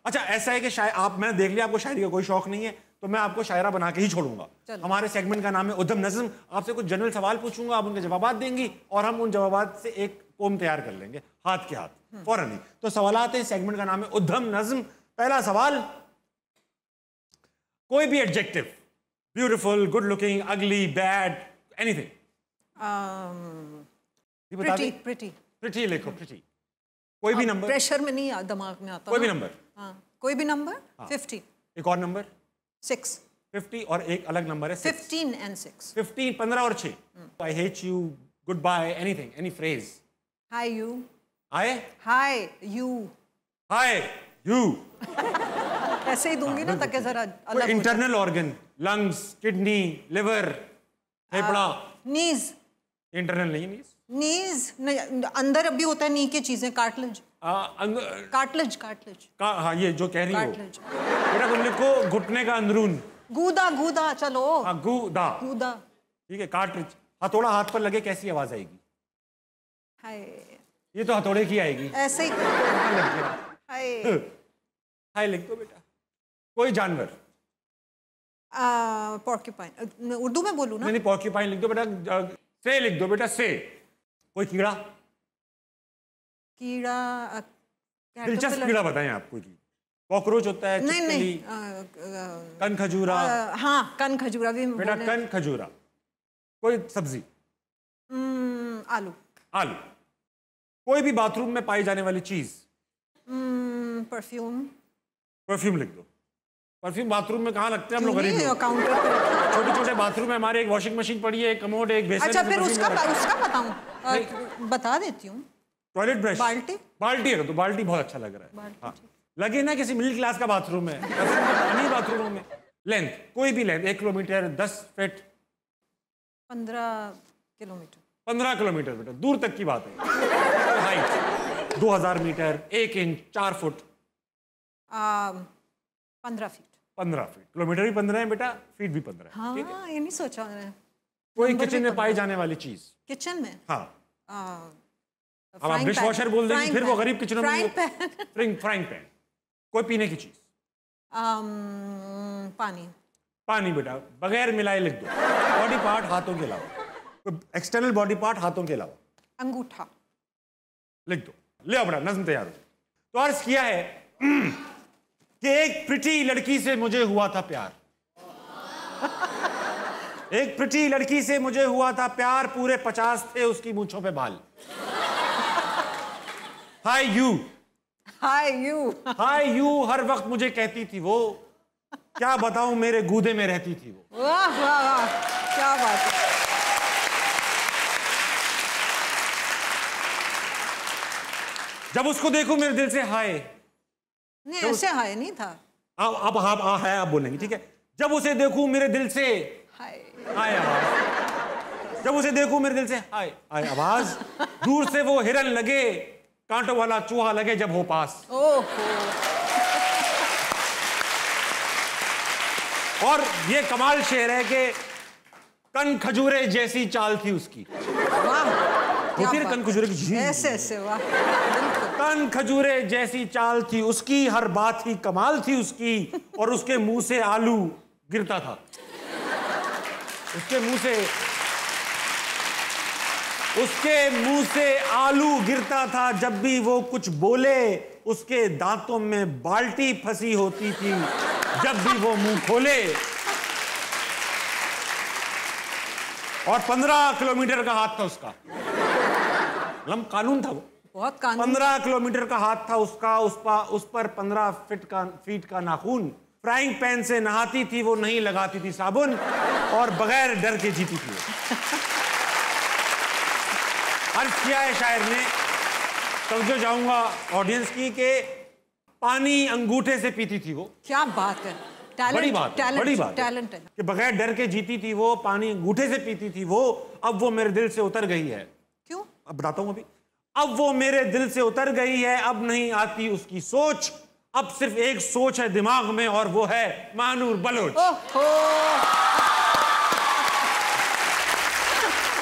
अच्छा ऐसा है कि आप मैंने देख लिया आपको शायरी का कोई शौक नहीं है, तो मैं आपको शायरा बना के ही छोड़ूंगा। हमारे सेगमेंट का नाम है उद्दम नज़्म। आपसे कुछ जनरल सवाल पूछूंगा, आप उनके जवाब देंगी और हम उन जवाबात से एक पोम तैयार कर लेंगे हाथ के हाथ फौरन ही। तो सवालात हैं, सेगमेंट का नाम है उद्दम नज़्म। पहला सवाल, कोई भी adjective, beautiful, good looking, ugly, bad, anything. Pretty लिखो, प्रिटी। कोई भी नंबर, प्रेशर में नहीं दिमाग में आता। कोई भी नंबर, कोई भी नंबर। 50। एक और नंबर 6। 50 और एक अलग नंबर है 15 and 6। 15, 15 और 6। I hate you, goodbye, anything, any phrase. Hi you. Hi you. Hi you ऐसे ही दूंगी ना ताकि जरा अलग। Internal organ, lungs, kidney, liver, फेफड़ा। नीज। इंटरनल नहीं, नीज नहीं, अंदर अभी होता है नी की चीजें। कार्टिलेज। कार्टिलेज। हाँ ये जो कह रही हो बेटा, तुम लिखो घुटने का अंदरून। गूदा। चलो गूदा ठीक है। कार्टिलेज। हथौड़ा हाथ पर लगे कैसी आवाज आएगी? हाय। ये तो हथौड़े की आएगी ऐसे ही। हाय लिख दो बेटा। कोई जानवर। पोर्क्यूपाइन। उर्दू में बोलूं ना? नहीं, पोर्क्यूपाइन लिख दो बेटा। से लिख दो बेटा, से। कोई कीड़ा। दिलचस्प कीड़ा बताएं आप। कोई कॉकरोच होता है? नहीं। कन खजूरा। हाँ, कन खजूरा भी बेटा, कन खजूरा। कोई सब्जी। आलू। कोई भी बाथरूम में पाई जाने वाली चीज। परफ्यूम लिख दो। परफ्यूम बाथरूम में कहाँ लगते हैं? हम लोग गरीब लोग। काउंटर पे छोटे छोटे में हमारे एक वॉशिंग मशीन पड़ी है, एक कमोड, एक बेसिन। अच्छा फिर उसका बताऊं? बता देती हूँ। Toilet brush. बाल्टी है तो बाल्टी बहुत अच्छा लग रहा है। हाँ। लगे ना किसी मिडिल क्लास का बाथरूम है, नहीं बाथरूमों में। लेंथ, कोई भी length, 1 kilometre, 10 feet, 15 kilometre. 15 kilometre बेटा, दूर तक की बात है। Height 2000 metre, 1 inch, 4 foot. 15 feet. 15 feet. Kilometre भी 15 है बेटा, फीट भी 15 है। हाँ, ये नहीं सोचा मैंने। कोई किचन में पाई जाने वाली चीज। किचन में? हाँ। अब आप डिश वॉशर बोल देंगे, फिर वो गरीब किचनों में। Frying pan. कोई पीने की चीज। पानी बेटा, बगैर मिलाए लिख दो। बॉडी पार्ट हाथों के अलावा, एक्सटर्नल बॉडी पार्ट हाथों के अलावा। अंगूठा लिख दो। ले बेटा, नज़्म तैयार हो। तो अर्ज किया है कि एक प्रिटी लड़की से मुझे हुआ था प्यार। एक प्रिटी लड़की से मुझे हुआ था प्यार, पूरे 50 थे उसकी मूंछों पे बाल। हाय यू हर वक्त मुझे कहती थी वो, क्या बताऊं मेरे गूदे में रहती थी वो। वाह वाह वाह, क्या बात है। जब उसको देखूं मेरे दिल से हाय। नहीं, ऐसे हाय नहीं था। आप बोलेंगे, ठीक है। जब उसे देखूं मेरे दिल से हाय आवाज। जब उसे देखूं मेरे दिल से हाय आवाज। दूर से वो हिरन लगे, कांटों वाला चूहा लगे जब हो पास। और ये कमाल शेर है कि कन खजूरे जैसी चाल थी उसकी। कन खजूरे की ऐसे वाह। कन खजूरे जैसी चाल थी उसकी, हर बात ही कमाल थी उसकी, और उसके मुंह से आलू गिरता था। उसके मुंह से आलू गिरता था जब भी वो कुछ बोले। उसके दांतों में बाल्टी फंसी होती थी जब भी वो मुंह खोले। और 15 किलोमीटर का हाथ था उसका। कानून था वो, बहुत कानून। 15 किलोमीटर का हाथ था उसका, उस पर 15 फीट का नाखून। फ्राइंग पैन से नहाती थी वो, नहीं लगाती थी साबुन, और बगैर डर के जीती थी। अर्ज किया है शायर ने, तवज्जो चाहूंगा ऑडियंस की, कि पानी अंगूठे से पीती थी वो। क्या बात है, बड़ी बात है कि बगैर डर के जीती थी वो, पानी अंगूठे से पीती थी वो। अब वो मेरे दिल से उतर गई है। क्यों? अब बताता हूं। अभी अब वो मेरे दिल से उतर गई है, अब नहीं आती उसकी सोच। अब सिर्फ एक सोच है दिमाग में, और वो है महानूर बलोच।